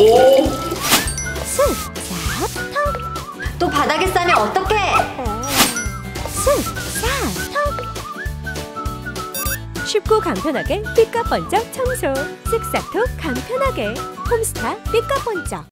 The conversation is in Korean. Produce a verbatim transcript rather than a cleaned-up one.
오. 쓱, 싹, 턱. 또 바닥에 싸면 어떡해? 쓱, 싹, 턱. 쉽고 간편하게 삐까번쩍 청소. 쓱싹톡 간편하게 홈스타 삐까번쩍.